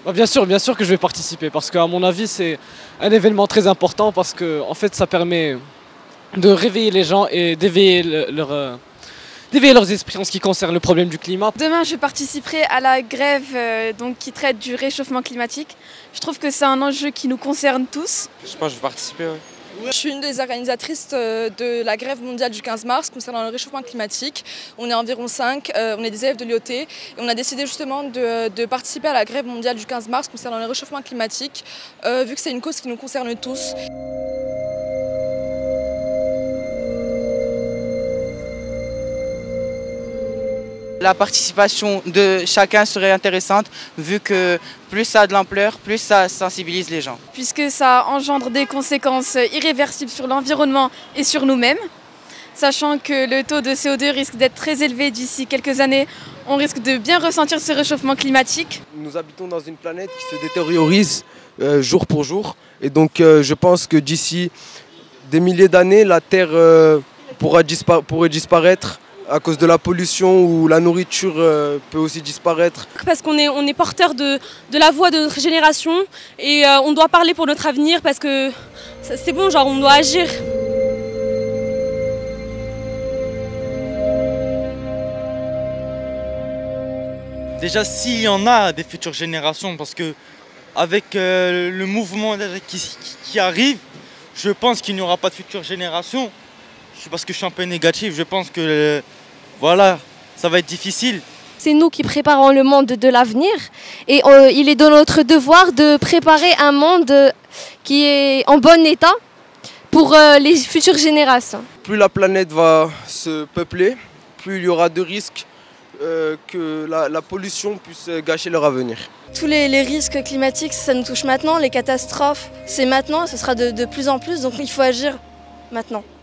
Bien sûr que je vais participer parce qu'à mon avis c'est un événement très important parce que en fait ça permet de réveiller les gens et d'éveiller d'éveiller leurs esprits en ce qui concerne le problème du climat. Demain, je participerai à la grève qui traite du réchauffement climatique. Je trouve que c'est un enjeu qui nous concerne tous. Je pense que je vais participer, ouais. Je suis une des organisatrices de la grève mondiale du 15 mars concernant le réchauffement climatique. On est environ 5, on est des élèves de l'IOT et on a décidé justement de participer à la grève mondiale du 15 mars concernant le réchauffement climatique, vu que c'est une cause qui nous concerne tous. La participation de chacun serait intéressante vu que plus ça a de l'ampleur, plus ça sensibilise les gens. Puisque ça engendre des conséquences irréversibles sur l'environnement et sur nous-mêmes. Sachant que le taux de CO2 risque d'être très élevé d'ici quelques années, on risque de bien ressentir ce réchauffement climatique. Nous habitons dans une planète qui se détériorise jour pour jour. Et donc je pense que d'ici des milliers d'années, la Terre pourrait disparaître à cause de la pollution ou la nourriture peut aussi disparaître. Parce qu'on est porteur de la voix de notre génération et on doit parler pour notre avenir parce que c'est bon, genre on doit agir. Déjà s'il y en a des futures générations, parce que avec le mouvement qui arrive, je pense qu'il n'y aura pas de futures générations. Parce que je suis un peu négatif, je pense que voilà, ça va être difficile. C'est nous qui préparons le monde de l'avenir et il est de notre devoir de préparer un monde qui est en bon état pour les futures générations. Plus la planète va se peupler, plus il y aura de risques que la pollution puisse gâcher leur avenir. Tous les risques climatiques, ça nous touche maintenant, les catastrophes, c'est maintenant, ce sera de plus en plus, donc il faut agir maintenant.